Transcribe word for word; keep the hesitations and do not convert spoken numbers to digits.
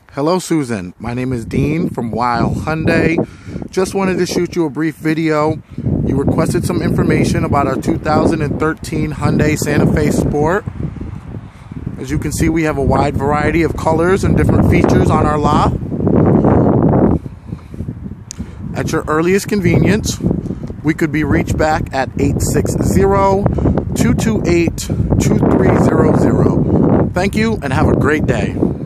Hello Susan, my name is Dean from Weil Hyundai. Just wanted to shoot you a brief video. You requested some information about our two thousand thirteen Hyundai Santa Fe Sport. As you can see, we have a wide variety of colors and different features on our lot. At your earliest convenience, we could be reached back at eight six zero, two two eight, two three zero zero. Thank you and have a great day.